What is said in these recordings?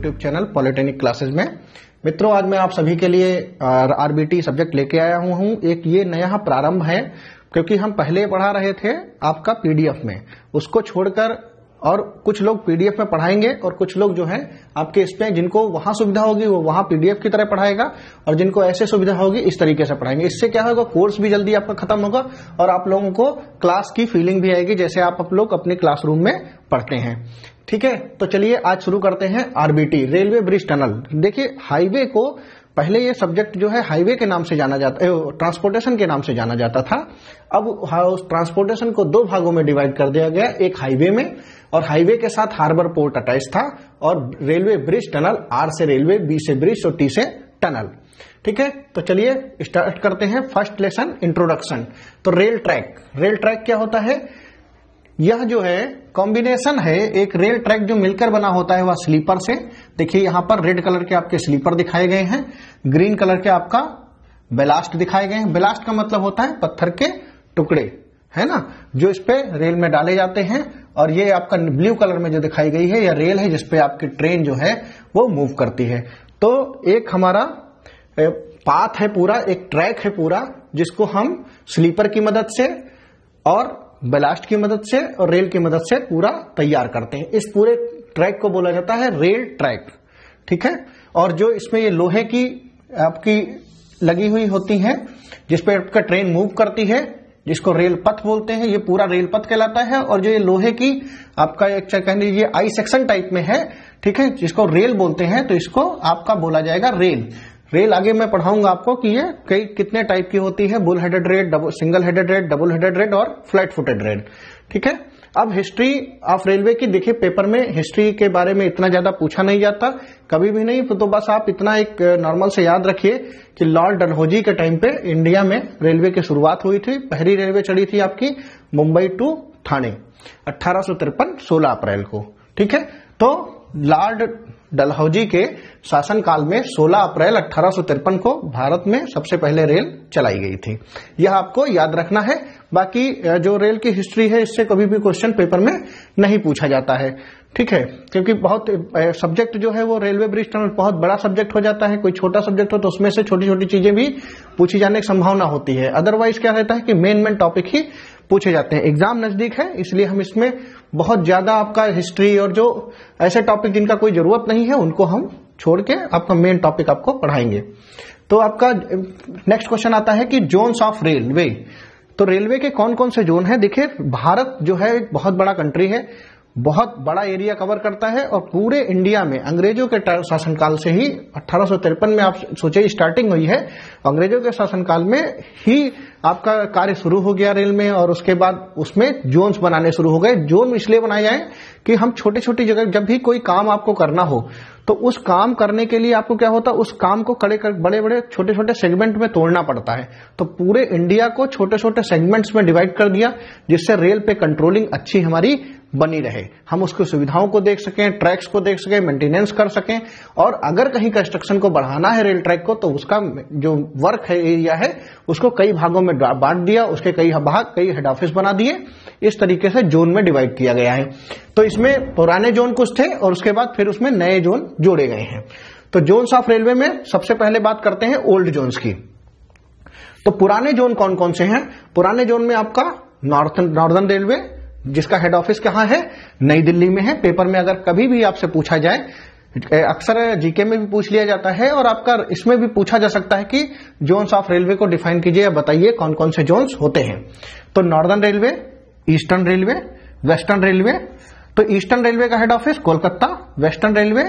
YouTube channel polytechnic classes में। मित्रों, आज मैं आप सभी के लिए आरबीटी सब्जेक्ट लेके आया हूँ। एक ये नया प्रारंभ है, क्योंकि हम पहले पढ़ा रहे थे आपका पीडीएफ में, उसको छोड़कर और कुछ लोग पीडीएफ में पढ़ाएंगे और कुछ लोग जो है आपके इस पे जिनको वहां सुविधा होगी वो वहां पीडीएफ की तरह पढ़ाएगा और जिनको ऐसे सुविधा होगी इस तरीके से पढ़ाएंगे। इससे क्या होगा, कोर्स भी जल्दी आपका खत्म होगा और आप लोगों को क्लास की फीलिंग भी आएगी जैसे आप लोग अपने क्लासरूम में पढ़ते हैं। ठीक है, तो चलिए आज शुरू करते हैं आरबीटी, रेलवे ब्रिज टनल। देखिए, हाईवे को पहले ये सब्जेक्ट जो है हाईवे के नाम से जाना जाता है, ट्रांसपोर्टेशन के नाम से जाना जाता था। अब उस ट्रांसपोर्टेशन को दो भागों में डिवाइड कर दिया गया, एक हाईवे में, और हाईवे के साथ हार्बर पोर्ट अटैच था, और रेलवे ब्रिज टनल, आर से रेलवे, बी से ब्रिज और टी से टनल। ठीक है, तो चलिए स्टार्ट करते हैं। First lesson, introduction. तो रेल ट्रैक क्या होता है? यह जो है कॉम्बिनेशन है, एक रेल ट्रैक जो मिलकर बना होता है वह स्लीपर से। देखिए यहां पर रेड कलर के आपके स्लीपर दिखाए गए हैं, ग्रीन कलर के आपका बेलास्ट दिखाए गए हैं। बेलास्ट का मतलब होता है पत्थर के टुकड़े, है ना, जो इस पे रेल में डाले जाते हैं। और ये आपका ब्लू कलर में जो दिखाई गई है यह रेल है जिसपे आपकी ट्रेन जो है वो मूव करती है। तो एक हमारा पाथ है पूरा, एक ट्रैक है पूरा, जिसको हम स्लीपर की मदद से और बेलास्ट की मदद से और रेल की मदद से पूरा तैयार करते हैं। इस पूरे ट्रैक को बोला जाता है रेल ट्रैक। ठीक है, और जो इसमें ये लोहे की आपकी लगी हुई होती है जिसपे आपका ट्रेन मूव करती है, जिसको रेल पथ बोलते हैं, ये पूरा रेल पथ कहलाता है। और जो ये लोहे की आपका एक कह लीजिए आई सेक्शन टाइप में है, ठीक है, जिसको रेल बोलते हैं, तो इसको आपका बोला जाएगा रेल आगे मैं पढ़ाऊंगा आपको कि ये कितने टाइप की होती है, bull headed rail, single headed rail, double headed rail और फ्लैट फुटेड रेल। ठीक है, अब हिस्ट्री ऑफ रेलवे की देखिए, पेपर में हिस्ट्री के बारे में इतना ज्यादा पूछा नहीं जाता, कभी भी नहीं। तो बस आप इतना एक नॉर्मल से याद रखिए कि लॉर्ड डलहौजी के टाइम पे इंडिया में रेलवे की शुरुआत हुई थी। पहली रेलवे चली थी आपकी मुंबई टू ठाणे 1853 16 अप्रैल को। ठीक है, तो लॉर्ड डलहौजी के शासनकाल में 16 अप्रैल 1853 को भारत में सबसे पहले रेल चलाई गई थी। यह आपको याद रखना है। बाकी जो रेल की हिस्ट्री है इससे कभी भी क्वेश्चन पेपर में नहीं पूछा जाता है। ठीक है, क्योंकि बहुत सब्जेक्ट जो है वो रेलवे ब्रिज टनल बहुत बड़ा सब्जेक्ट हो जाता है। कोई छोटा सब्जेक्ट हो तो उसमें से छोटी छोटी चीजें भी पूछी जाने की संभावना होती है। अदरवाइज क्या रहता है कि मेन टॉपिक ही पूछे जाते हैं। एग्जाम नजदीक है इसलिए हम इसमें बहुत ज्यादा आपका हिस्ट्री और जो ऐसे टॉपिक जिनका कोई जरूरत नहीं है उनको हम छोड़ के आपका मेन टॉपिक आपको पढ़ाएंगे। तो आपका नेक्स्ट क्वेश्चन आता है कि जोन्स ऑफ रेलवे। तो रेलवे के कौन कौन से जोन है? देखिए, भारत जो है एक बहुत बड़ा कंट्री है, बहुत बड़ा एरिया कवर करता है, और पूरे इंडिया में अंग्रेजों के शासनकाल से ही 1853 में आप सोचिए स्टार्टिंग हुई है, अंग्रेजों के शासनकाल में ही आपका कार्य शुरू हो गया रेल में। और उसके बाद उसमें जोन्स बनाने शुरू हो गए। जोन इसलिए बनाए जाए कि हम छोटी छोटी जगह, जब भी कोई काम आपको करना हो तो उस काम करने के लिए आपको क्या होता है, उस काम को बड़े बड़े छोटे छोटे सेगमेंट में तोड़ना पड़ता है। तो पूरे इंडिया को छोटे छोटे सेगमेंट्स में डिवाइड कर दिया, जिससे रेल पे कंट्रोलिंग अच्छी हमारी बनी रहे, हम उसकी सुविधाओं को देख सकें, ट्रैक्स को देख सकें, मेंटेनेंस कर सकें। और अगर कहीं कंस्ट्रक्शन को बढ़ाना है रेल ट्रैक को, तो उसका जो वर्क है, एरिया है, उसको कई भागों में बांट दिया, उसके कई भाग, कई हेड ऑफिस बना दिए। इस तरीके से जोन में डिवाइड किया गया है। तो इसमें पुराने जोन कुछ थे और उसके बाद फिर उसमें नए जोन जोड़े गए हैं। तो जोन्स ऑफ रेलवे में सबसे पहले बात करते हैं ओल्ड जोन्स की। तो पुराने जोन कौन कौन से हैं? पुराने जोन में आपका नॉर्दर्न रेलवे, जिसका हेड ऑफिस कहां है? नई दिल्ली में है। पेपर में अगर कभी भी आपसे पूछा जाए, अक्सर जीके में भी पूछ लिया जाता है और आपका इसमें भी पूछा जा सकता है कि जोन्स ऑफ रेलवे को डिफाइन कीजिए या बताइए कौन कौन से जोन्स होते हैं। तो northern railway, eastern railway, western railway. तो ईस्टर्न रेलवे का head office Kolkata, western railway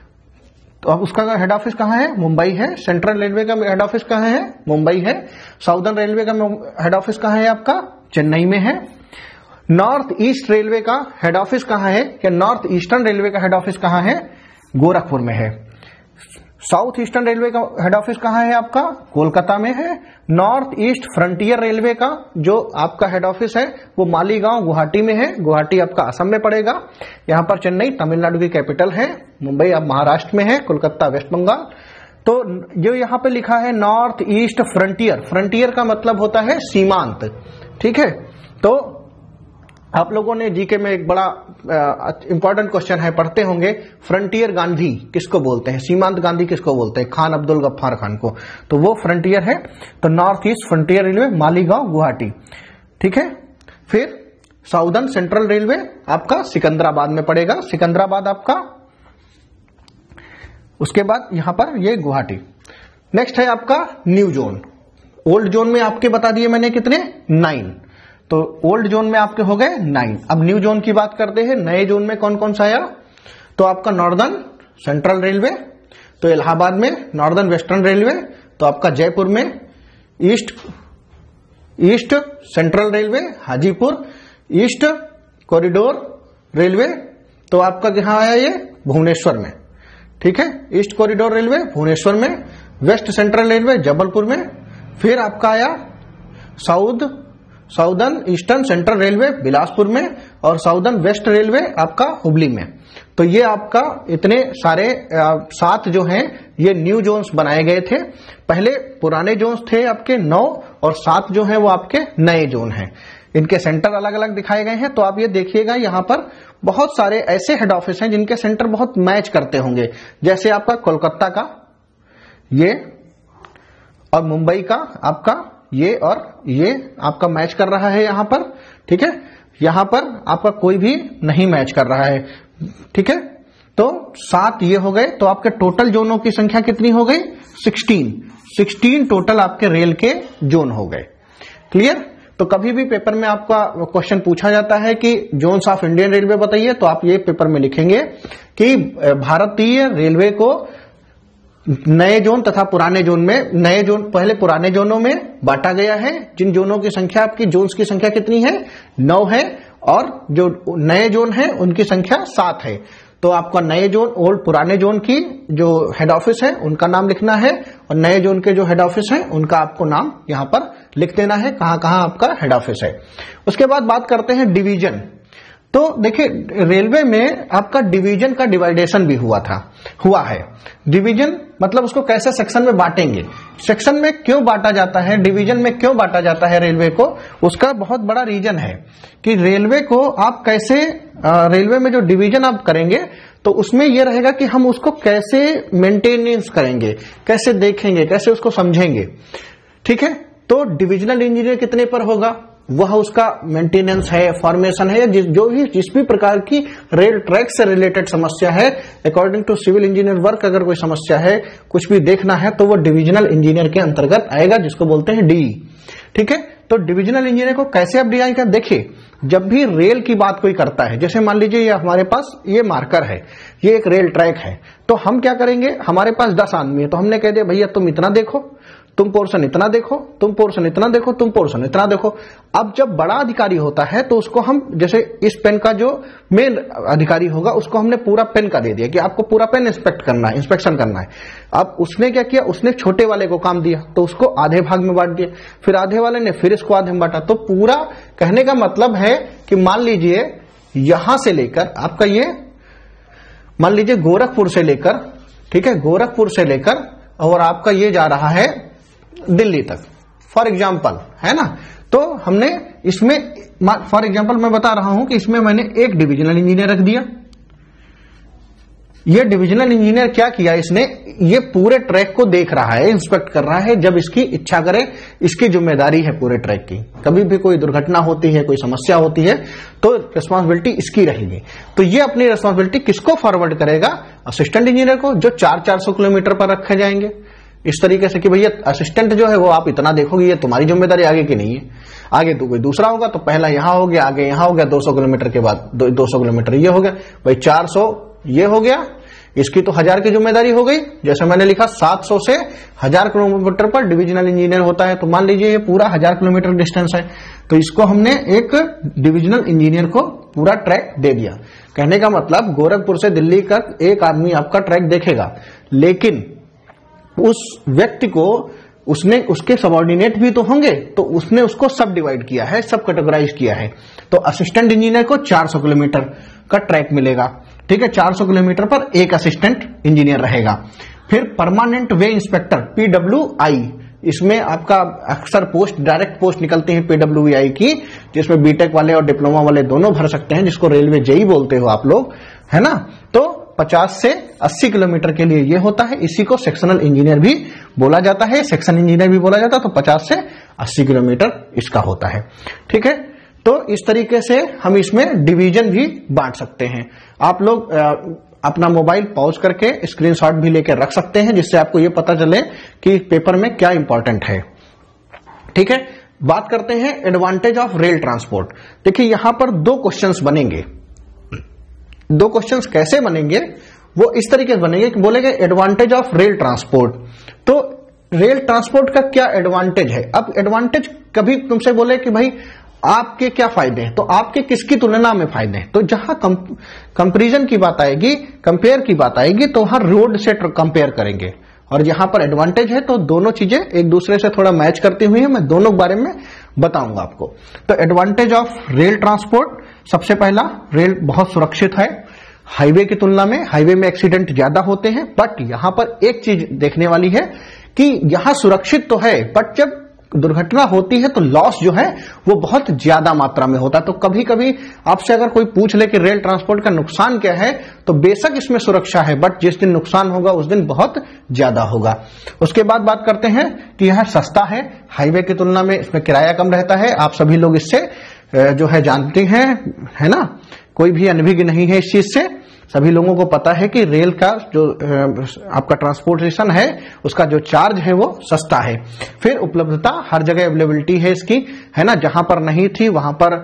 तो अब उसका हेड ऑफिस कहां है? मुंबई है। सेंट्रल रेलवे का हेड ऑफिस कहां है? मुंबई है। साउदर्न रेलवे का हेड ऑफिस कहां है? आपका चेन्नई में है। नॉर्थ ईस्ट रेलवे का हेड ऑफिस कहां है? क्या नॉर्थ ईस्टर्न रेलवे का हेड ऑफिस कहां है? गोरखपुर में है। साउथ ईस्टर्न रेलवे का हेड ऑफिस कहां है? आपका कोलकाता में है। नॉर्थ ईस्ट फ्रंटियर रेलवे का जो आपका हेड ऑफिस है वो मालीगांव गुवाहाटी में है। गुवाहाटी आपका असम में पड़ेगा। यहां पर चेन्नई तमिलनाडु की कैपिटल है। मुंबई अब महाराष्ट्र में है। कोलकाता वेस्ट बंगाल। तो जो यहां पे लिखा है नॉर्थ ईस्ट फ्रंटियर, फ्रंटियर का मतलब होता है सीमांत। ठीक है, तो आप लोगों ने जीके में एक बड़ा इंपॉर्टेंट क्वेश्चन है, पढ़ते होंगे, फ्रंटियर गांधी किसको बोलते हैं, सीमांत गांधी किसको बोलते हैं, खान अब्दुल गफ्फार खान को, तो वो फ्रंटियर है। तो north east frontier railway Maligaon Guwahati, ठीक है। फिर साउदर्न सेंट्रल रेलवे आपका सिकंदराबाद में पड़ेगा, सिकंदराबाद आपका, उसके बाद यहां पर ये गुवाहाटी। नेक्स्ट है आपका न्यू जोन। ओल्ड जोन में आपके बता दिए मैंने कितने, 9, तो ओल्ड जोन में आपके हो गए 9। अब न्यू जोन की बात करते हैं, नए जोन में कौन कौन सा आया, तो आपका नॉर्दर्न सेंट्रल रेलवे, तो इलाहाबाद में नॉर्दर्न वेस्टर्न रेलवे, तो आपका जयपुर में east central railway, Hajipur east corridor railway, तो आपका कहां आया ये, भुवनेश्वर में, ठीक है, ईस्ट कॉरिडोर रेलवे भुवनेश्वर में। वेस्ट सेंट्रल रेलवे जबलपुर में। फिर आपका आया southern eastern central railway Bilaspur में, और साउदर्न वेस्ट रेलवे आपका हुबली में। तो ये आपका इतने सारे 7 जो हैं ये न्यू जोन्स बनाए गए थे। पहले पुराने जोन्स थे आपके 9, और 7 जो हैं वो आपके नए जोन हैं। इनके सेंटर अलग अलग दिखाए गए हैं। तो आप ये देखिएगा यहां पर बहुत सारे ऐसे हेड ऑफिस हैं जिनके सेंटर बहुत मैच करते होंगे, जैसे आपका कोलकाता का ये, और मुंबई का आपका ये, और ये आपका मैच कर रहा है यहां पर, ठीक है। यहां पर आपका कोई भी नहीं मैच कर रहा है, ठीक है। तो 7 ये हो गए। तो आपके टोटल जोनों की संख्या कितनी हो गई, 16 टोटल आपके रेल के जोन हो गए। क्लियर। तो कभी भी पेपर में आपका क्वेश्चन पूछा जाता है कि जोन्स ऑफ इंडियन रेलवे बताइए, तो आप ये पेपर में लिखेंगे कि भारतीय रेलवे को नए जोन तथा पुराने जोन में, नए जोन पहले पुराने जोनों में बांटा गया है, जिन जोनों की संख्या आपकी, जोन्स की संख्या कितनी है, 9 है, और जो नए जोन है उनकी संख्या 7 है। तो आपका नए जोन, ओल्ड पुराने जोन की जो हेड ऑफिस है उनका नाम लिखना है, और नए जोन के जो हेड ऑफिस है उनका आपको नाम यहां पर लिख देना है, कहां कहां आपका हेड ऑफिस है। उसके बाद बात करते हैं डिवीजन। तो देखिए रेलवे में आपका डिवीजन का डिवाइडेशन भी हुआ है। डिवीजन मतलब उसको कैसे सेक्शन में बांटेंगे, सेक्शन में क्यों बांटा जाता है, डिवीजन में क्यों बांटा जाता है रेलवे को, उसका बहुत बड़ा रीजन है कि रेलवे को आप कैसे, रेलवे में जो डिवीजन आप करेंगे तो उसमें यह रहेगा कि हम उसको कैसे मेंटेनेंस करेंगे, कैसे देखेंगे, कैसे उसको समझेंगे, ठीक है। तो डिविजनल इंजीनियर कितने पर होगा, वह उसका मेंटेनेंस है, फॉर्मेशन है, जिस भी प्रकार की रेल ट्रैक से रिलेटेड समस्या है, according to civil engineer work अगर कोई समस्या है, कुछ भी देखना है, तो वो डिविजनल इंजीनियर के अंतर्गत आएगा, जिसको बोलते हैं डी, ठीक है। तो डिविजनल इंजीनियर को कैसे आप डिजाइन कर, देखिए जब भी रेल की बात कोई करता है, जैसे मान लीजिए ये हमारे पास ये मार्कर है, ये एक रेल ट्रैक है, तो हम क्या करेंगे, हमारे पास 10 आदमी है, तो हमने कह दिया भैया तुम इतना देखो, तुम पोर्शन इतना देखो, तुम पोर्शन इतना देखो, तुम पोर्शन इतना देखो। अब जब बड़ा अधिकारी होता है तो उसको हम, जैसे इस पेन का जो मेन अधिकारी होगा उसको हमने पूरा पेन का दे दिया कि आपको पूरा पेन इंस्पेक्शन करना है। अब उसने क्या किया, उसने छोटे वाले को काम दिया तो उसको आधे भाग में बांट दिया, फिर आधे वाले ने फिर इसको आधे में बांटा। तो पूरा कहने का मतलब है कि मान लीजिए यहां से लेकर आपका ये, मान लीजिए गोरखपुर से लेकर, ठीक है, गोरखपुर से लेकर और आपका ये जा रहा है दिल्ली तक, फॉर एग्जाम्पल, है ना। तो हमने इसमें, फॉर एग्जाम्पल मैं बता रहा हूं कि इसमें मैंने एक डिविजनल इंजीनियर रख दिया। ये डिविजनल इंजीनियर क्या किया, इसने ये पूरे ट्रैक को देख रहा है, इंस्पेक्ट कर रहा है, जब इसकी इच्छा करे, इसकी जिम्मेदारी है पूरे ट्रैक की। कभी भी कोई दुर्घटना होती है, कोई समस्या होती है, तो रिस्पांसिबिलिटी इसकी रहेगी। तो ये अपनी रिस्पांसिबिलिटी किसको फॉरवर्ड करेगा, असिस्टेंट इंजीनियर को, जो 400 किलोमीटर पर रखे जाएंगे, इस तरीके से कि भैया असिस्टेंट जो है वो आप इतना देखोगे, ये तुम्हारी जिम्मेदारी, आगे की नहीं है। आगे तो कोई दूसरा होगा, तो पहला यहां हो गया, आगे यहां हो गया, 200 किलोमीटर के बाद 200 किलोमीटर ये हो गया, भाई 400 ये हो गया, इसकी तो 1000 की जिम्मेदारी हो गई। जैसे मैंने लिखा 700 से 1000 किलोमीटर पर डिविजनल इंजीनियर होता है, तो मान लीजिए ये पूरा 1000 किलोमीटर डिस्टेंस है, तो इसको हमने एक डिविजनल इंजीनियर को पूरा ट्रैक दे दिया। कहने का मतलब गोरखपुर से दिल्ली तक एक आदमी आपका ट्रैक देखेगा, लेकिन उस व्यक्ति को उसके सबऑर्डिनेट भी तो होंगे, तो उसने उसको सब डिवाइड किया है, सब कैटेगराइज किया है। तो असिस्टेंट इंजीनियर को 400 किलोमीटर का ट्रैक मिलेगा, ठीक है, 400 किलोमीटर पर एक असिस्टेंट इंजीनियर रहेगा। फिर परमानेंट वे इंस्पेक्टर PWI इसमें आपका अक्सर पोस्ट, डायरेक्ट पोस्ट निकलती है PWI की, जिसमें बीटेक वाले और डिप्लोमा वाले दोनों भर सकते हैं, जिसको रेलवे जेई बोलते हो आप लोग, है ना। तो 50 से 80 किलोमीटर के लिए ये होता है। इसी को सेक्शनल इंजीनियर भी बोला जाता है, सेक्शन इंजीनियर भी बोला जाता है। तो 50 से 80 किलोमीटर इसका होता है, ठीक है। तो इस तरीके से हम इसमें डिवीजन भी बांट सकते हैं। आप लोग अपना मोबाइल पॉज करके स्क्रीनशॉट भी लेकर रख सकते हैं, जिससे आपको ये पता चले कि पेपर में क्या इंपॉर्टेंट है, ठीक है। बात करते हैं एडवांटेज ऑफ रेल ट्रांसपोर्ट। देखिए यहां पर 2 क्वेश्चंस बनेंगे। 2 क्वेश्चंस कैसे बनेंगे, वो इस तरीके से बनेंगे कि बोलेंगे एडवांटेज ऑफ रेल ट्रांसपोर्ट। तो रेल ट्रांसपोर्ट का क्या एडवांटेज है। अब एडवांटेज कभी तुमसे बोले कि भाई आपके क्या फायदे हैं, तो आपके किसकी तुलना में फायदे हैं। तो जहां कंपैरिजन की बात आएगी, कंपेयर की बात आएगी, तो वहां रोड से कंपेयर करेंगे। और जहां पर एडवांटेज है तो दोनों चीजें एक दूसरे से थोड़ा मैच करती हुई है, मैं दोनों के बारे में बताऊंगा आपको। तो एडवांटेज ऑफ रेल ट्रांसपोर्ट, सबसे पहला, रेल बहुत सुरक्षित है हाईवे की तुलना में। हाईवे में एक्सीडेंट ज्यादा होते हैं, बट यहां पर एक चीज देखने वाली है कि यहां सुरक्षित तो है, बट जब दुर्घटना होती है तो लॉस जो है वो बहुत ज्यादा मात्रा में होता है। तो कभी कभी आपसे अगर कोई पूछ ले कि रेल ट्रांसपोर्ट का नुकसान क्या है, तो बेशक इसमें सुरक्षा है, बट जिस दिन नुकसान होगा उस दिन बहुत ज्यादा होगा। उसके बाद बात करते हैं कि यह सस्ता है हाईवे की तुलना में, इसमें किराया कम रहता है। आप सभी लोग इससे जो है जानते हैं, है ना, कोई भी अनभिज्ञ नहीं है इस चीज से। सभी लोगों को पता है कि रेल का जो आपका ट्रांसपोर्टेशन है उसका जो चार्ज है वो सस्ता है। फिर उपलब्धता, हर जगह अवेलेबिलिटी है इसकी, है ना। जहां पर नहीं थी वहां पर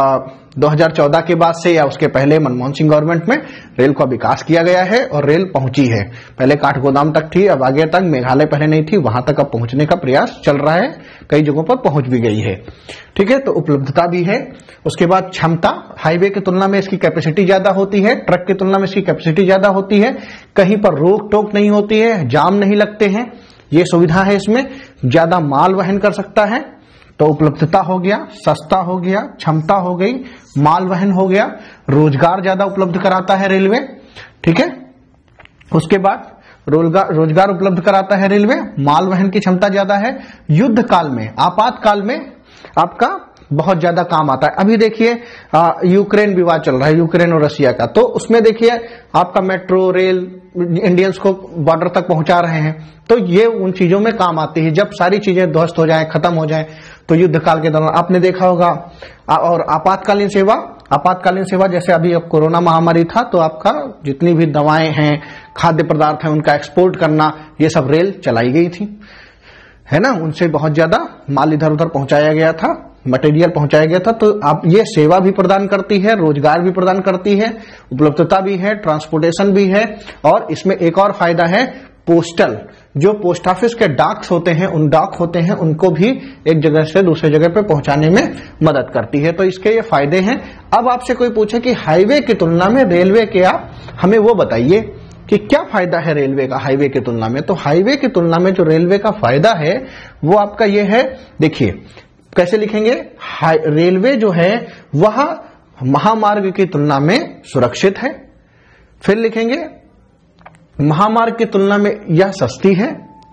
2014 के बाद से या उसके पहले मनमोहन सिंह गवर्नमेंट में रेल का विकास किया गया है और रेल पहुंची है। पहले काठगोदाम तक थी, अब आगे तक, मेघालय पहले नहीं थी, वहां तक अब पहुंचने का प्रयास चल रहा है, कई जगहों पर पहुंच भी गई है, ठीक है। तो उपलब्धता भी है। उसके बाद क्षमता, हाईवे की तुलना में इसकी कैपेसिटी ज्यादा होती है, ट्रक की तुलना में इसकी कैपेसिटी ज्यादा होती है, कहीं पर रोक टोक नहीं होती है, जाम नहीं लगते हैं, ये सुविधा है इसमें, ज्यादा माल वहन कर सकता है। तो उपलब्धता हो गया, सस्ता हो गया, क्षमता हो गई, माल वहन हो गया, रोजगार ज्यादा उपलब्ध कराता है रेलवे, ठीक है। उसके बाद रोजगार उपलब्ध कराता है रेलवे, माल वहन की क्षमता ज्यादा है, युद्ध काल में, आपातकाल में आपका बहुत ज्यादा काम आता है। अभी देखिए यूक्रेन विवाद चल रहा है, यूक्रेन और रशिया का, तो उसमें देखिए आपका मेट्रो रेल इंडियंस को बॉर्डर तक पहुंचा रहे हैं, तो ये उन चीजों में काम आती है। जब सारी चीजें ध्वस्त हो जाएं, खत्म हो जाएं, तो युद्ध काल के दौरान आपने देखा होगा। और आपातकालीन सेवा जैसे अभी अब कोरोना महामारी था, तो आपका जितनी भी दवाएं हैं, खाद्य पदार्थ हैं, उनका एक्सपोर्ट करना, ये सब रेल चलाई गई थी, है ना। उनसे बहुत ज्यादा माल इधर उधर पहुंचाया गया था, मटेरियल पहुंचाया गया था। तो आप ये सेवा भी प्रदान करती है, रोजगार भी प्रदान करती है, उपलब्धता भी है, ट्रांसपोर्टेशन भी है। और इसमें एक और फायदा है, पोस्टल, जो पोस्ट ऑफिस के डाक होते हैं उनको भी एक जगह से दूसरे जगह पे पहुंचाने में मदद करती है। तो इसके ये फायदे हैं। अब आपसे कोई पूछे कि हाईवे की तुलना में रेलवे के, आप हमें वो बताइए कि क्या फायदा है रेलवे का हाईवे की तुलना में। तो हाईवे की तुलना में जो रेलवे का फायदा है वो आपका ये है, देखिए कैसे लिखेंगे। रेलवे जो है वह महामार्ग की तुलना में सुरक्षित है। फिर लिखेंगे महामार्ग की तुलना में यह सस्ती है।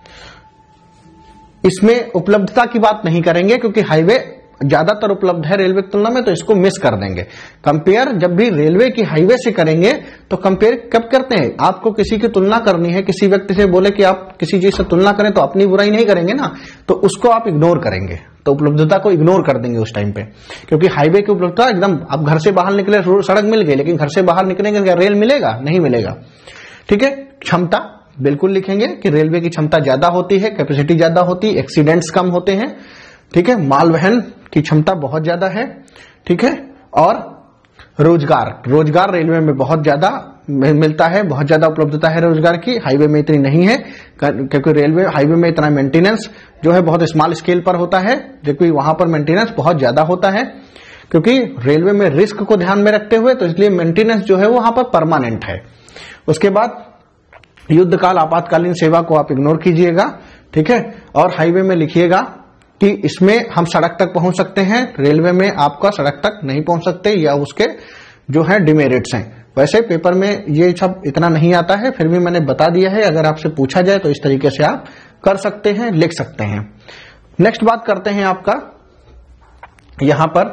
इसमें उपलब्धता की बात नहीं करेंगे क्योंकि हाईवे ज्यादातर उपलब्ध है रेलवे की तुलना में, तो इसको मिस कर देंगे। कंपेयर जब भी रेलवे की हाईवे से करेंगे तो कंपेयर कब करते हैं, आपको किसी की तुलना करनी है, किसी व्यक्ति से बोले कि आप किसी चीज से तुलना करें तो अपनी बुराई नहीं करेंगे ना, तो उसको आप इग्नोर करेंगे, तो उपलब्धता को इग्नोर कर देंगे उस टाइम पे। क्योंकि हाईवे की उपलब्धता एकदम, आप घर से बाहर निकले सड़क मिल गई, लेकिन घर से बाहर निकलेंगे क्या रेल मिलेगा, नहीं मिलेगा, ठीक है। क्षमता बिल्कुल लिखेंगे कि रेलवे की क्षमता ज्यादा होती है, कैपेसिटी ज्यादा होती है, एक्सीडेंट्स कम होते हैं, ठीक है। माल वहन की क्षमता बहुत ज्यादा है, ठीक है। और रोजगार रेलवे में बहुत ज्यादा मिलता है, बहुत ज्यादा उपलब्धता है रोजगार की, हाईवे में इतनी नहीं है क्योंकि रेलवे हाईवे में इतना मेंटेनेंस जो है बहुत स्मॉल स्केल पर होता है, जबकि वहां पर मेंटेनेंस बहुत ज्यादा होता है। क्योंकि रेलवे में रिस्क को ध्यान में रखते हुए, तो इसलिए मेंटेनेंस जो है वहां पर परमानेंट है। उसके बाद युद्ध काल आपातकालीन सेवा को आप इग्नोर कीजिएगा, ठीक है। और हाईवे में लिखिएगा कि इसमें हम सड़क तक पहुंच सकते हैं, रेलवे में आपका सड़क तक नहीं पहुंच सकते, या उसके जो है डिमेरिट्स हैं। वैसे पेपर में ये सब इतना नहीं आता है, फिर भी मैंने बता दिया है, अगर आपसे पूछा जाए तो इस तरीके से आप कर सकते हैं, लिख सकते हैं। नेक्स्ट बात करते हैं आपका यहां पर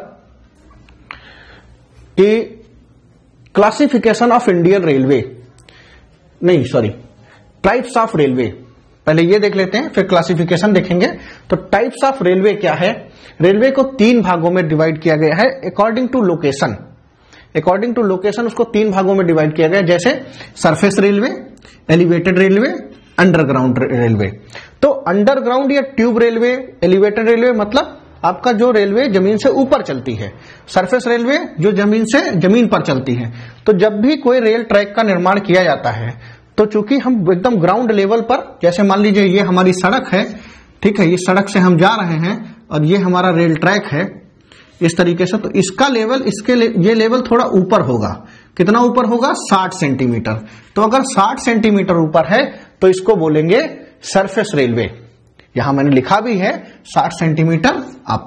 कि क्लासिफिकेशन ऑफ इंडियन रेलवे, नहीं सॉरी, टाइप्स ऑफ रेलवे। पहले ये देख लेते हैं, फिर क्लासिफिकेशन देखेंगे। तो टाइप्स ऑफ रेलवे क्या है? रेलवे को 3 भागों में डिवाइड किया गया है according to location. According to location उसको 3 भागों में डिवाइड किया गया, जैसे surface railway, elevated railway, underground railway. तो अंडरग्राउंड या ट्यूब रेलवे, एलिवेटेड रेलवे मतलब आपका जो रेलवे जमीन से ऊपर चलती है, सरफेस रेलवे जो जमीन से जमीन पर चलती है। तो जब भी कोई रेल ट्रैक का निर्माण किया जाता है तो चूंकि हम एकदम ग्राउंड लेवल पर, जैसे मान लीजिए ये हमारी सड़क है, ठीक है, इस सड़क से हम जा रहे हैं और ये हमारा रेल ट्रैक है इस तरीके से, तो इसका लेवल ये लेवल थोड़ा ऊपर होगा। कितना ऊपर होगा? 60 सेंटीमीटर। तो अगर 60 सेंटीमीटर ऊपर है तो इसको बोलेंगे सरफेस रेलवे। यहां मैंने लिखा भी है 60 सेंटीमीटर अप।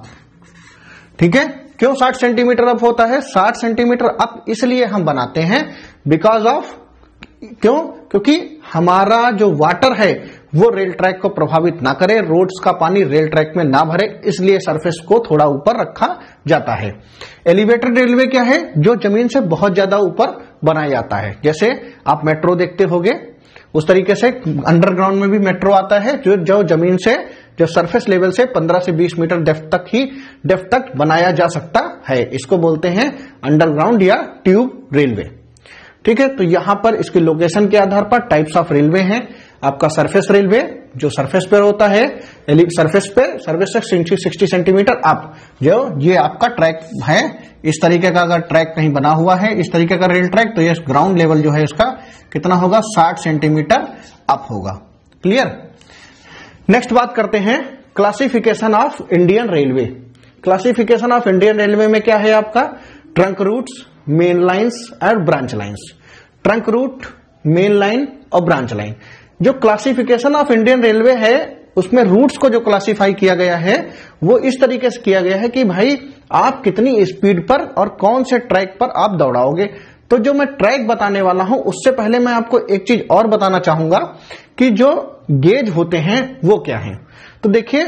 ठीक है, क्यों 60 सेंटीमीटर अप होता है? 60 सेंटीमीटर अप इसलिए हम बनाते हैं बिकॉज ऑफ, क्यों? क्योंकि हमारा जो वाटर है वो रेल ट्रैक को प्रभावित ना करे, रोड्स का पानी रेल ट्रैक में ना भरे, इसलिए सरफेस को थोड़ा ऊपर रखा जाता है। एलिवेटेड रेलवे क्या है? जो जमीन से बहुत ज्यादा ऊपर बनाया जाता है। जैसे आप मेट्रो देखते होंगे उस तरीके से अंडरग्राउंड में भी मेट्रो आता है, जो जमीन से, जो सरफेस लेवल से 15 से 20 मीटर डेप्थ तक बनाया जा सकता है। इसको बोलते हैं अंडरग्राउंड या ट्यूब रेलवे। ठीक है, तो यहां पर इसकी लोकेशन के आधार पर टाइप्स ऑफ रेलवे हैं। आपका सरफेस रेलवे जो सरफेस पर होता है, सरफेस से 60 सेंटीमीटर अप, जो ये आपका ट्रैक है। इस तरीके का अगर ट्रैक कहीं बना हुआ है, इस तरीके का रेल ट्रैक, तो ये ग्राउंड लेवल जो है इसका कितना होगा? 60 सेंटीमीटर अप होगा। क्लियर? नेक्स्ट बात करते हैं classification of Indian railway. Classification of Indian railway में क्या है आपका? ट्रंक रूट्स, मेन लाइन्स और branch lines. Trunk route, main line और ब्रांच लाइन। जो क्लासिफिकेशन ऑफ इंडियन रेलवे है उसमें रूट्स को जो क्लासिफाई किया गया है वो इस तरीके से किया गया है कि भाई आप कितनी स्पीड पर और कौन से ट्रैक पर आप दौड़ाओगे। तो जो मैं ट्रैक बताने वाला हूं उससे पहले मैं आपको एक चीज और बताना चाहूंगा कि जो गेज होते हैं वो क्या है। तो देखिए,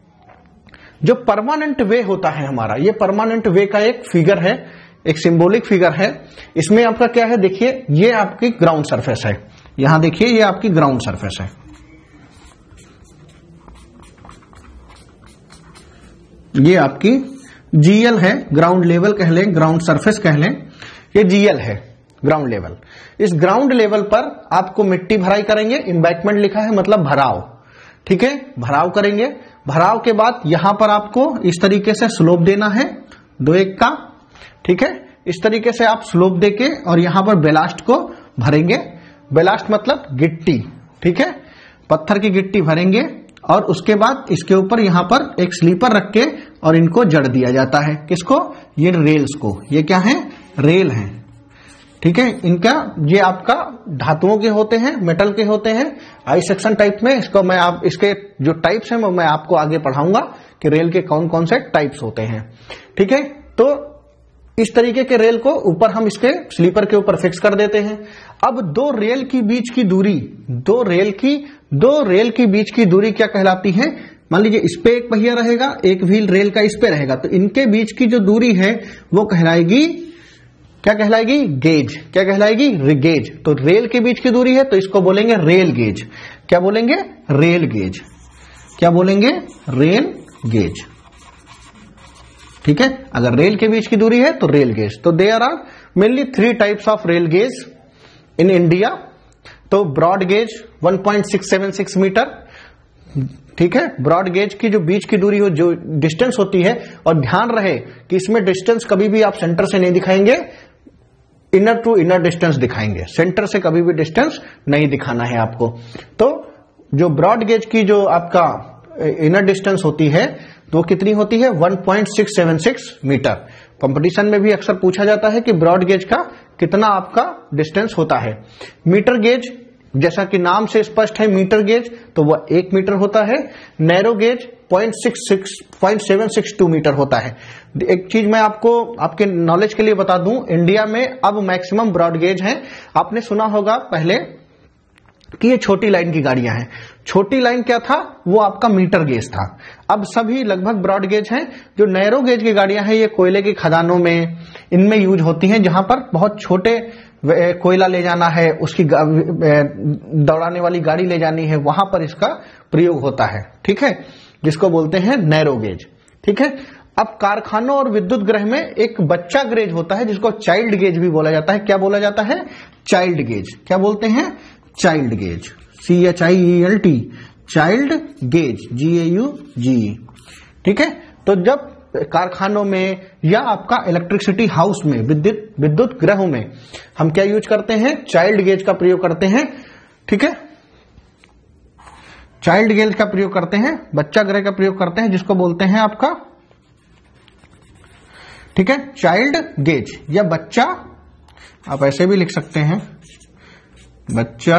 जो परमानेंट वे होता है हमारा, ये परमानेंट वे का एक फिगर है, एक सिंबॉलिक फिगर है। इसमें आपका क्या है? देखिए, ये आपकी ग्राउंड सरफेस है। यहां देखिए, ये आपकी ग्राउंड सरफेस है, ये आपकी जीएल है, ग्राउंड लेवल कह लें, ग्राउंड सरफेस कह लें, ये जीएल है, ग्राउंड लेवल। इस ग्राउंड लेवल पर आपको मिट्टी भराई करेंगे, एम्बैंकमेंट लिखा है मतलब भराव। ठीक है, भराव करेंगे। भराव के बाद यहां पर आपको इस तरीके से स्लोप देना है 2-1 का। ठीक है, इस तरीके से आप स्लोप देके और यहां पर बेलास्ट को भरेंगे। बेलास्ट मतलब गिट्टी, ठीक है, पत्थर की गिट्टी भरेंगे और उसके बाद इसके ऊपर यहां पर एक स्लीपर रख के और इनको जड़ दिया जाता है। किसको? ये रेल्स को। ये क्या है? रेल है। ठीक है, इनका ये आपका धातुओं के होते हैं, मेटल के होते हैं। आई सेक्शन टाइप में इसको मैं इसके जो टाइप्स हैं मैं आपको आगे पढ़ाऊंगा कि रेल के कौन कौन से टाइप्स होते हैं। ठीक है, तो इस तरीके के रेल को ऊपर हम इसके स्लीपर के ऊपर फिक्स कर देते हैं। अब दो रेल की बीच की दूरी, दो रेल की बीच की दूरी क्या कहलाती है? मान लीजिए इस पे एक पहिया रहेगा, एक व्हील रेल का इस पे रहेगा, तो इनके बीच की जो दूरी है वो कहलाएगी, क्या कहलाएगी? गेज। क्या कहलाएगी? गेज। तो रेल के बीच की दूरी है तो इसको बोलेंगे रेल गेज। क्या बोलेंगे? Rail gauge. क्या बोलेंगे? Rail gauge. ठीक है, अगर रेल के बीच की दूरी है तो रेल गेज। तो there are mainly 3 types of rail gauge in India. तो ब्रॉड गेज 1.676 मीटर। ठीक है, ब्रॉड गेज की जो बीच की दूरी हो, जो डिस्टेंस होती है, और ध्यान रहे कि इसमें डिस्टेंस कभी भी आप सेंटर से नहीं दिखाएंगे, इनर टू इनर डिस्टेंस दिखाएंगे। सेंटर से कभी भी डिस्टेंस नहीं दिखाना है आपको। तो जो ब्रॉड गेज की जो आपका इनर डिस्टेंस होती है तो कितनी होती है? 1.676 मीटर। कंपटीशन में भी अक्सर पूछा जाता है कि ब्रॉड गेज का कितना आपका डिस्टेंस होता है। मीटर गेज, जैसा कि नाम से स्पष्ट है मीटर गेज, तो वह 1 मीटर होता है। नैरो गेज 0.762 मीटर होता है। एक चीज मैं आपको आपके नॉलेज के लिए बता दूं, इंडिया में अब मैक्सिमम ब्रॉड गेज है। आपने सुना होगा पहले कि ये छोटी लाइन की गाड़ियां हैं। छोटी लाइन क्या था, वो आपका मीटर गेज था। अब सभी लगभग ब्रॉड गेज हैं। जो नैरो गेज की गाड़ियां हैं ये कोयले की खदानों में, इनमें यूज होती हैं, जहां पर बहुत छोटे कोयला ले जाना है, उसकी दौड़ाने वाली गाड़ी ले जानी है, वहां पर इसका प्रयोग होता है। ठीक है, जिसको बोलते हैं नैरो गेज। ठीक है, अब कारखानों और विद्युत गृह में एक बच्चा गेज होता है जिसको चाइल्ड गेज भी बोला जाता है। क्या बोला जाता है, चाइल्ड गेज। क्या बोलते हैं, child gauge, CHIELD, child gauge, GAUGE। ठीक है, तो जब कारखानों में या आपका इलेक्ट्रिसिटी हाउस में, विद्युत गृहों में हम क्या यूज करते हैं, चाइल्ड गेज का प्रयोग करते हैं। ठीक है, चाइल्ड गेज का प्रयोग करते हैं, बच्चा गृह का प्रयोग करते हैं, जिसको बोलते हैं आपका, ठीक है, चाइल्ड गेज या बच्चा, आप ऐसे भी लिख सकते हैं, बच्चा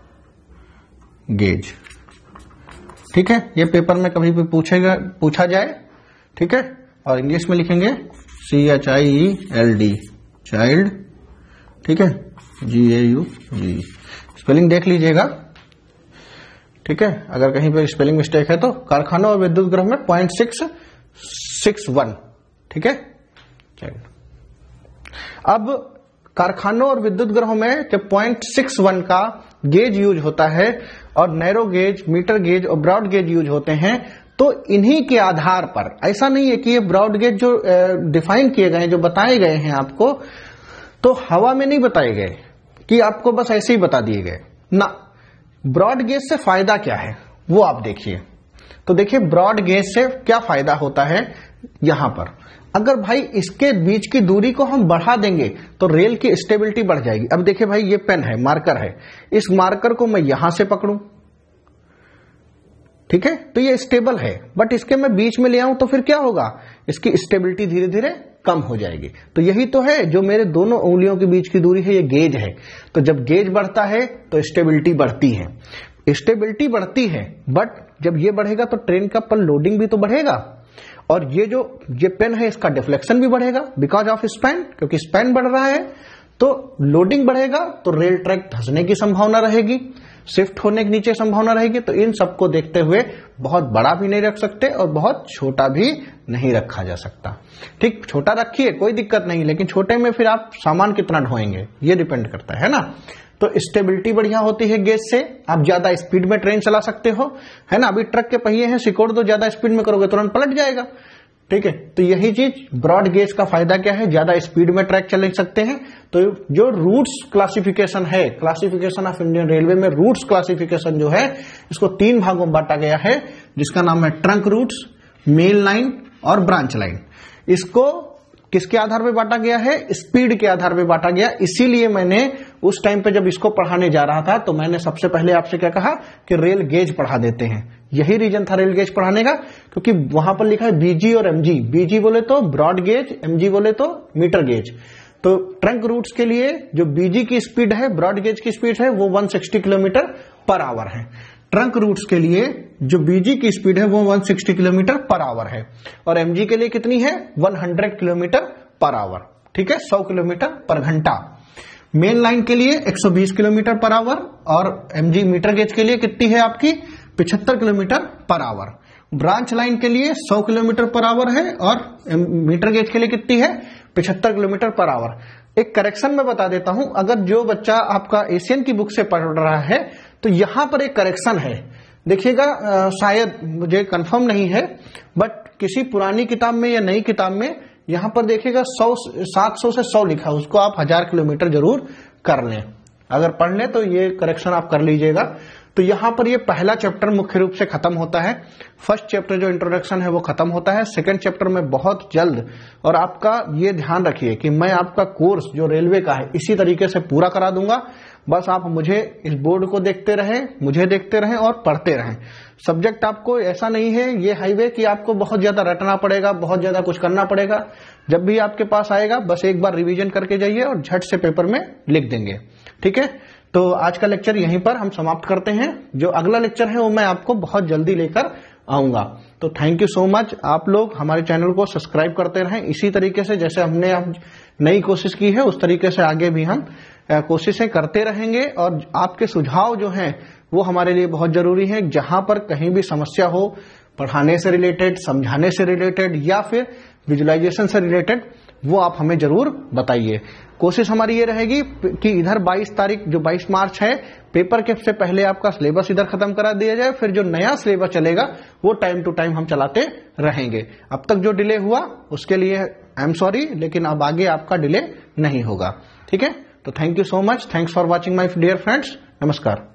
गेज। ठीक है, ये पेपर में कभी भी पूछा जाए। ठीक है, और इंग्लिश में लिखेंगे CHIELD, चाइल्ड। ठीक है, GAUGE, स्पेलिंग देख लीजिएगा। ठीक है, अगर कहीं पे स्पेलिंग मिस्टेक है तो। कारखानों और विद्युत गृह में 0.661। ठीक है, अब कारखानों और विद्युत गृहों में जब 0.61 का गेज यूज होता है और नैरो गेज, मीटर गेज और ब्रॉड गेज यूज होते हैं, तो इन्हीं के आधार पर, ऐसा नहीं है कि ये ब्रॉड गेज जो डिफाइन किए गए हैं, जो बताए गए हैं आपको, तो हवा में नहीं बताए गए कि आपको बस ऐसे ही बता दिए गए ना। ब्रॉड गेज से फायदा क्या है वो आप देखिए। तो देखिए ब्रॉड गेज से क्या फायदा होता है। यहां पर अगर भाई इसके बीच की दूरी को हम बढ़ा देंगे तो रेल की स्टेबिलिटी बढ़ जाएगी। अब देखिए भाई, ये पेन है, मार्कर है, इस मार्कर को मैं यहां से पकड़ूं, ठीक है, तो ये स्टेबल है, बट इसके मैं बीच में ले आऊं तो फिर क्या होगा, इसकी स्टेबिलिटी धीरे धीरे कम हो जाएगी। तो यही तो है, जो मेरे दोनों उंगलियों के बीच की दूरी है, ये गेज है। तो जब गेज बढ़ता है तो स्टेबिलिटी बढ़ती है, स्टेबिलिटी बढ़ती है, बट जब ये बढ़ेगा तो ट्रेन का पर लोडिंग भी तो बढ़ेगा, और ये पेन है, इसका डिफ्लेक्शन भी बढ़ेगा बिकॉज ऑफ स्पैन, क्योंकि स्पैन बढ़ रहा है तो लोडिंग बढ़ेगा, तो रेल ट्रैक धंसने की संभावना रहेगी, शिफ्ट होने की नीचे संभावना रहेगी। तो इन सबको देखते हुए बहुत बड़ा भी नहीं रख सकते और बहुत छोटा भी नहीं रखा जा सकता। ठीक, छोटा रखिए कोई दिक्कत नहीं, लेकिन छोटे में फिर आप सामान कितना ढोएंगे ये डिपेंड करता है ना। तो स्टेबिलिटी बढ़िया होती है गेज से, आप ज्यादा स्पीड में ट्रेन चला सकते हो, है ना। अभी ट्रक के पहिए हैं, सिकोड़ दो, ज्यादा स्पीड में करोगे तुरंत पलट जाएगा। ठीक है, तो यही चीज ब्रॉड गेज का फायदा क्या है, ज्यादा स्पीड में ट्रैक चल सकते हैं। तो जो रूट्स क्लासिफिकेशन है, क्लासिफिकेशन ऑफ इंडियन रेलवे में रूट्स क्लासिफिकेशन जो है, इसको 3 भागों में बांटा गया है, जिसका नाम है ट्रंक रूट्स, मेन लाइन और ब्रांच लाइन। इसको किसके आधार पे बांटा गया है, स्पीड के आधार पे बांटा गया। इसीलिए मैंने उस टाइम पे जब इसको पढ़ाने जा रहा था तो मैंने सबसे पहले आपसे क्या कहा कि रेल गेज पढ़ा देते हैं। यही रीजन था रेल गेज पढ़ाने का, क्योंकि वहां पर लिखा है बीजी और एमजी। बीजी बोले तो ब्रॉड गेज, एमजी बोले तो मीटर गेज। तो ट्रंक रूट्स के लिए जो बीजी की स्पीड है, ब्रॉड गेज की स्पीड है, वो 160 किलोमीटर पर आवर है। ट्रंक रूट्स के लिए जो बीजी की स्पीड है वो 160 किलोमीटर पर आवर है, और एमजी के लिए कितनी है, 100 किलोमीटर पर आवर। ठीक है, 100 किलोमीटर पर घंटा। मेन लाइन के लिए 120 किलोमीटर पर आवर, और एमजी मीटर गेज के लिए कितनी है आपकी, 75 kilometre per hour. Branch line के लिए 100 किलोमीटर पर आवर है, और मीटर गेज के लिए कितनी है, 75 किलोमीटर पर आवर। एक करेक्शन में बता देता हूं, अगर जो बच्चा आपका एशियन की बुक से पढ़ रहा है तो यहां पर एक करेक्शन है, देखिएगा, शायद मुझे कंफर्म नहीं है, बट किसी पुरानी किताब में या नई किताब में यहां पर देखिएगा 700 से 100 लिखा, उसको आप 1000 किलोमीटर जरूर कर लें। अगर पढ़ लें तो ये करेक्शन आप कर लीजिएगा। तो यहां पर ये पहला चैप्टर मुख्य रूप से खत्म होता है। फर्स्ट चैप्टर जो इंट्रोडक्शन है वो खत्म होता है। सेकंड चैप्टर में बहुत जल्द, और आपका ये ध्यान रखिए कि मैं आपका कोर्स जो रेलवे का है इसी तरीके से पूरा करा दूंगा। बस आप मुझे इस बोर्ड को देखते रहें, मुझे देखते रहें और पढ़ते रहें। सब्जेक्ट आपको ऐसा नहीं है ये हाईवे कि आपको बहुत ज्यादा रटना पड़ेगा, बहुत ज्यादा कुछ करना पड़ेगा। जब भी आपके पास आएगा बस एक बार रिवीजन करके जाइए और झट से पेपर में लिख देंगे। ठीक है, तो आज का लेक्चर यहीं पर हम समाप्त करते हैं। जो अगला लेक्चर है वो मैं आपको बहुत जल्दी लेकर आऊंगा। तो थैंक यू सो मच। आप लोग हमारे चैनल को सब्सक्राइब करते रहें इसी तरीके से, जैसे हमने अब नई कोशिश की है उस तरीके से आगे भी हम कोशिशें करते रहेंगे और आपके सुझाव जो हैं वो हमारे लिए बहुत जरूरी है। जहां पर कहीं भी समस्या हो, पढ़ाने से रिलेटेड, समझाने से रिलेटेड या फिर विजुअलाइजेशन से रिलेटेड, वो आप हमें जरूर बताइए। कोशिश हमारी ये रहेगी कि इधर 22 तारीख जो 22 मार्च है, पेपर के से पहले आपका सिलेबस इधर खत्म करा दिया जाए, फिर जो नया सिलेबस चलेगा वो टाइम टू टाइम हम चलाते रहेंगे। अब तक जो डिले हुआ उसके लिए आई एम सॉरी, लेकिन अब आगे आपका डिले नहीं होगा। ठीक है, तो thank you so much, thanks for watching my dear friends, नमस्कार।